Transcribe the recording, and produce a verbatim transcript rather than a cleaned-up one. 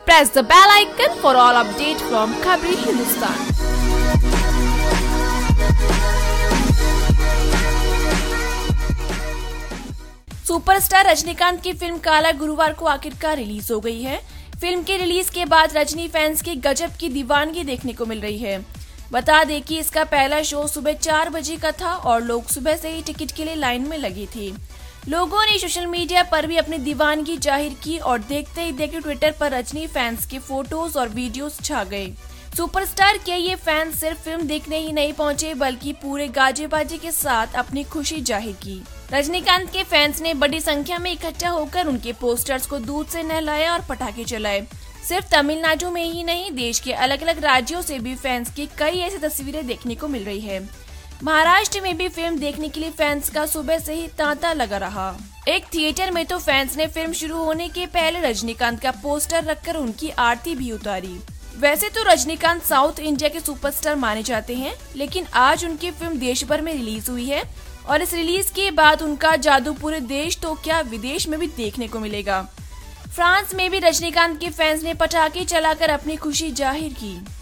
Press the bell icon for all updates from Khabri Hindustan. Superstar Rajinikanth की film काला गुरुवार को आखिरकार रिलीज हो गई है। फिल्म के रिलीज के बाद रजनी फैंस की गजब की दीवानगी देखने को मिल रही है। बता दें कि इसका पहला शो सुबह चार बजे का था और लोग सुबह से ही टिकट के लिए लाइन में लगी थी। लोगों ने सोशल मीडिया पर भी अपनी दीवानगी जाहिर की और देखते ही देखते ट्विटर पर रजनी फैंस के फोटोज और वीडियोस छा गए। सुपरस्टार के ये फैंस सिर्फ फिल्म देखने ही नहीं पहुंचे बल्कि पूरे गाजे बाजे के साथ अपनी खुशी जाहिर की। रजनीकांत के फैंस ने बड़ी संख्या में इकट्ठा होकर उनके पोस्टर्स को दूध से नहलाया और पटाखे चलाए। सिर्फ तमिलनाडु में ही नहीं, देश के अलग अलग राज्यों से भी फैंस की कई ऐसी तस्वीरें देखने को मिल रही है। महाराष्ट्र में भी फिल्म देखने के लिए फैंस का सुबह से ही तांता लगा रहा। एक थिएटर में तो फैंस ने फिल्म शुरू होने के पहले रजनीकांत का पोस्टर रखकर उनकी आरती भी उतारी। वैसे तो रजनीकांत साउथ इंडिया के सुपरस्टार माने जाते हैं, लेकिन आज उनकी फिल्म देश भर में रिलीज हुई है और इस रिलीज के बाद उनका जादू पूरे देश तो क्या विदेश में भी देखने को मिलेगा। फ्रांस में भी रजनीकांत के फैंस ने पटाखे चलाकर अपनी खुशी जाहिर की।